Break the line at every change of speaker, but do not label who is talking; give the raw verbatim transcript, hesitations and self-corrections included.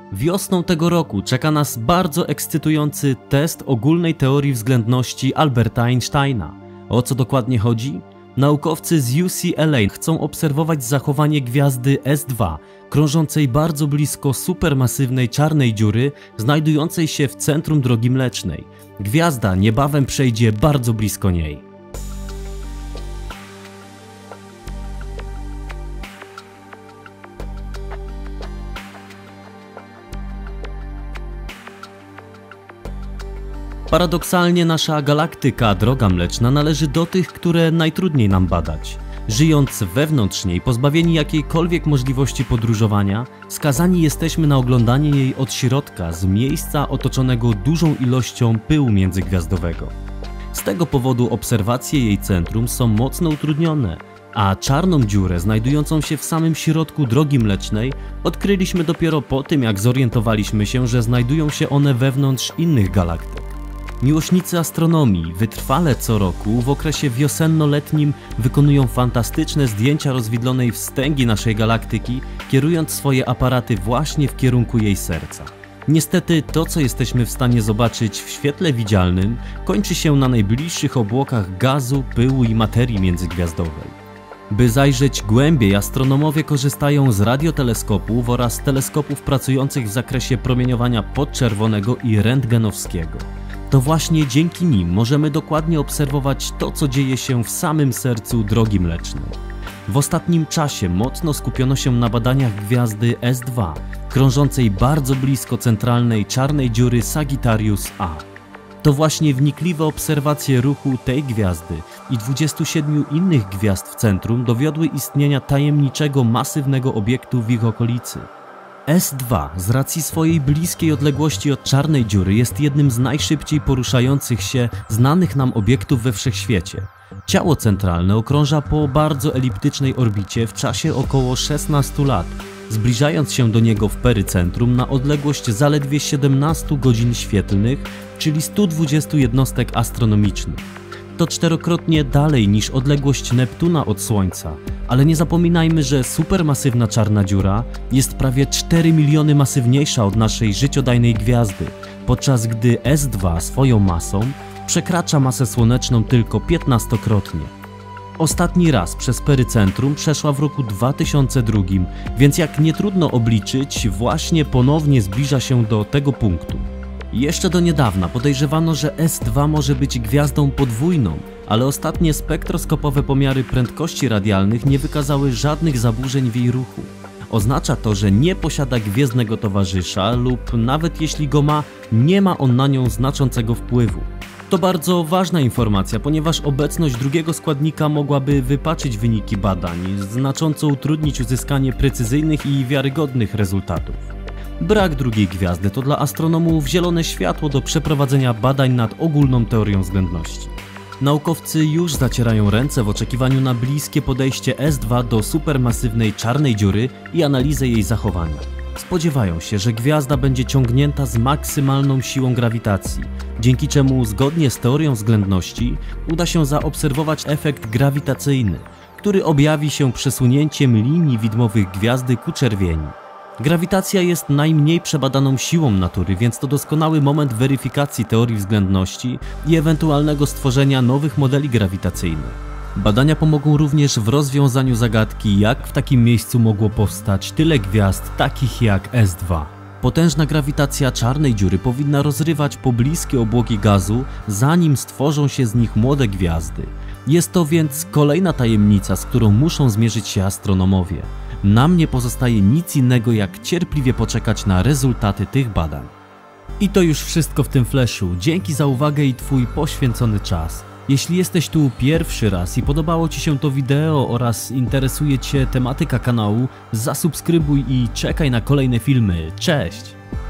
Wiosną tego roku czeka nas bardzo ekscytujący test ogólnej teorii względności Alberta Einsteina. O co dokładnie chodzi? Naukowcy z U C L A chcą obserwować zachowanie gwiazdy S dwa, krążącej bardzo blisko supermasywnej czarnej dziury, znajdującej się w centrum Drogi Mlecznej. Gwiazda niebawem przejdzie bardzo blisko niej. Paradoksalnie nasza galaktyka Droga Mleczna należy do tych, które najtrudniej nam badać. Żyjąc wewnątrz niej, pozbawieni jakiejkolwiek możliwości podróżowania, skazani jesteśmy na oglądanie jej od środka, z miejsca otoczonego dużą ilością pyłu międzygwiazdowego. Z tego powodu obserwacje jej centrum są mocno utrudnione, a czarną dziurę znajdującą się w samym środku Drogi Mlecznej odkryliśmy dopiero po tym, jak zorientowaliśmy się, że znajdują się one wewnątrz innych galaktyk. Miłośnicy astronomii wytrwale co roku w okresie wiosenno-letnim wykonują fantastyczne zdjęcia rozwidlonej wstęgi naszej galaktyki, kierując swoje aparaty właśnie w kierunku jej serca. Niestety to, co jesteśmy w stanie zobaczyć w świetle widzialnym, kończy się na najbliższych obłokach gazu, pyłu i materii międzygwiazdowej. By zajrzeć głębiej, astronomowie korzystają z radioteleskopów oraz teleskopów pracujących w zakresie promieniowania podczerwonego i rentgenowskiego. To właśnie dzięki nim możemy dokładnie obserwować to, co dzieje się w samym sercu Drogi Mlecznej. W ostatnim czasie mocno skupiono się na badaniach gwiazdy S dwa, krążącej bardzo blisko centralnej czarnej dziury Sagittarius A. To właśnie wnikliwe obserwacje ruchu tej gwiazdy i dwudziestu siedmiu innych gwiazd w centrum dowiodły istnienia tajemniczego, masywnego obiektu w ich okolicy. S dwa z racji swojej bliskiej odległości od czarnej dziury jest jednym z najszybciej poruszających się znanych nam obiektów we wszechświecie. Ciało centralne okrąża po bardzo eliptycznej orbicie w czasie około szesnastu lat, zbliżając się do niego w perycentrum na odległość zaledwie siedemnastu godzin świetlnych, czyli stu dwudziestu jednostek astronomicznych. To czterokrotnie dalej niż odległość Neptuna od Słońca, ale nie zapominajmy, że supermasywna czarna dziura jest prawie cztery miliony masywniejsza od naszej życiodajnej gwiazdy, podczas gdy S dwa swoją masą przekracza masę słoneczną tylko piętnastokrotnie. Ostatni raz przez perycentrum przeszła w roku dwa tysiące drugim, więc jak nie trudno obliczyć, właśnie ponownie zbliża się do tego punktu. Jeszcze do niedawna podejrzewano, że S dwa może być gwiazdą podwójną, ale ostatnie spektroskopowe pomiary prędkości radialnych nie wykazały żadnych zaburzeń w jej ruchu. Oznacza to, że nie posiada gwiezdnego towarzysza lub nawet jeśli go ma, nie ma on na nią znaczącego wpływu. To bardzo ważna informacja, ponieważ obecność drugiego składnika mogłaby wypaczyć wyniki badań, znacząco utrudnić uzyskanie precyzyjnych i wiarygodnych rezultatów. Brak drugiej gwiazdy to dla astronomów zielone światło do przeprowadzenia badań nad ogólną teorią względności. Naukowcy już zacierają ręce w oczekiwaniu na bliskie podejście S dwa do supermasywnej czarnej dziury i analizę jej zachowania. Spodziewają się, że gwiazda będzie ciągnięta z maksymalną siłą grawitacji, dzięki czemu zgodnie z teorią względności uda się zaobserwować efekt grawitacyjny, który objawi się przesunięciem linii widmowych gwiazdy ku czerwieni. Grawitacja jest najmniej przebadaną siłą natury, więc to doskonały moment weryfikacji teorii względności i ewentualnego stworzenia nowych modeli grawitacyjnych. Badania pomogą również w rozwiązaniu zagadki, jak w takim miejscu mogło powstać tyle gwiazd takich jak S dwa. Potężna grawitacja czarnej dziury powinna rozrywać pobliskie obłoki gazu, zanim stworzą się z nich młode gwiazdy. Jest to więc kolejna tajemnica, z którą muszą zmierzyć się astronomowie. Nam nie pozostaje nic innego, jak cierpliwie poczekać na rezultaty tych badań. I to już wszystko w tym flashu. Dzięki za uwagę i Twój poświęcony czas. Jeśli jesteś tu pierwszy raz i podobało Ci się to wideo oraz interesuje Cię tematyka kanału, zasubskrybuj i czekaj na kolejne filmy. Cześć!